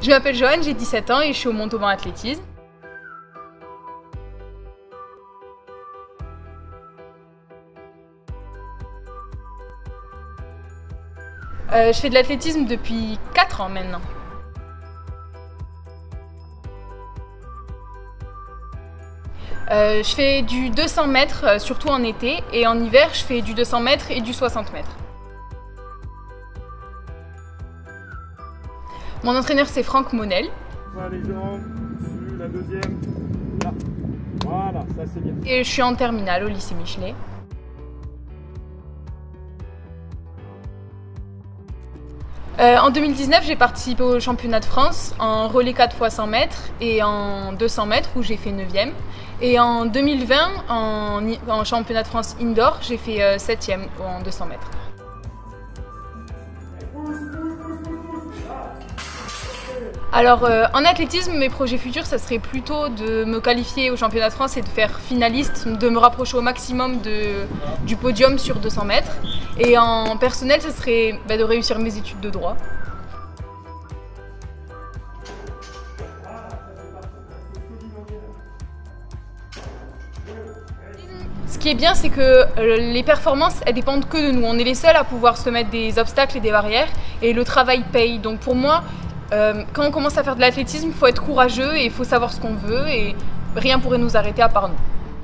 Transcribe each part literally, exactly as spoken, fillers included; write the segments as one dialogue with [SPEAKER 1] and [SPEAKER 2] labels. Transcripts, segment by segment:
[SPEAKER 1] Je m'appelle Joanne, j'ai dix-sept ans et je suis au Montauban Athlétisme. Euh, je fais de l'athlétisme depuis quatre ans maintenant. Euh, je fais du deux cents mètres, surtout en été, et en hiver, je fais du deux cents mètres et du soixante mètres. Mon entraîneur, c'est Franck Monel.
[SPEAKER 2] Voilà les jambes, dessus, la deuxième, là. Voilà, ça c'est bien.
[SPEAKER 1] Et je suis en terminale au lycée Michelet. Euh, en deux mille dix-neuf, j'ai participé au championnat de France en relais quatre fois cent mètres et en deux cents mètres où j'ai fait neuvième. Et en deux mille vingt, en, en championnat de France indoor, j'ai fait euh, septième en deux cents mètres. Alors euh, en athlétisme, mes projets futurs, ça serait plutôt de me qualifier au championnat de France et de faire finaliste, de me rapprocher au maximum de, du podium sur deux cents mètres. Et en personnel, ça serait bah, de réussir mes études de droit. Ce qui est bien, c'est que les performances, elles dépendent que de nous. On est les seuls à pouvoir se mettre des obstacles et des barrières, et le travail paye. Donc pour moi, euh, quand on commence à faire de l'athlétisme, il faut être courageux et il faut savoir ce qu'on veut, et rien pourrait nous arrêter à part nous.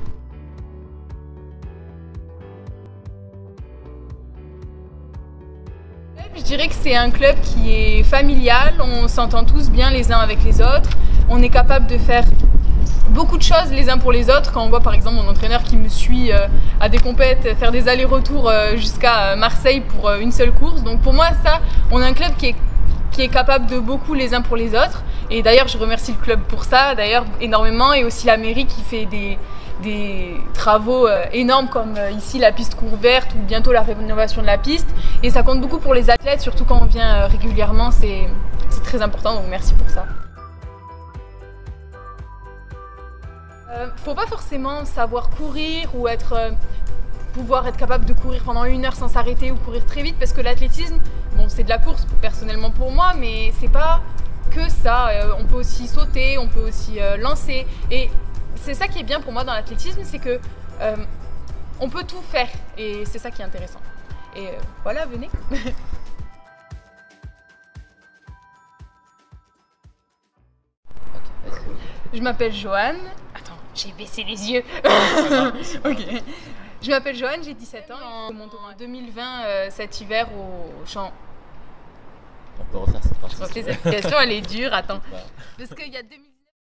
[SPEAKER 1] Je dirais que c'est un club qui est familial, on s'entend tous bien les uns avec les autres, on est capable de faire beaucoup de choses les uns pour les autres. Quand on voit par exemple mon entraîneur qui me suit euh, à des compètes, faire des allers-retours euh, jusqu'à Marseille pour euh, une seule course. Donc pour moi, ça, on a un club qui est, qui est capable de beaucoup les uns pour les autres. Et d'ailleurs, je remercie le club pour ça, d'ailleurs énormément, et aussi la mairie qui fait des, des travaux euh, énormes comme euh, ici la piste cour verte ou bientôt la rénovation de la piste. Et ça compte beaucoup pour les athlètes, surtout quand on vient euh, régulièrement, c'est très important, donc merci pour ça. Euh, faut pas forcément savoir courir ou être, euh, pouvoir être capable de courir pendant une heure sans s'arrêter ou courir très vite, parce que l'athlétisme, bon, c'est de la course personnellement pour moi, mais c'est pas que ça. Euh, on peut aussi sauter, on peut aussi euh, lancer, et c'est ça qui est bien pour moi dans l'athlétisme, c'est que euh, on peut tout faire, et c'est ça qui est intéressant. Et euh, voilà, venez. Je m'appelle Joanne. Attends, j'ai baissé les yeux. Ok. Je m'appelle Joanne, j'ai dix-sept ans. En deux mille vingt, euh, cet hiver au champ.
[SPEAKER 3] On peut refaire cette partie.
[SPEAKER 1] Je crois que cette question elle est dure. Attends. Parce qu'il y a deux mille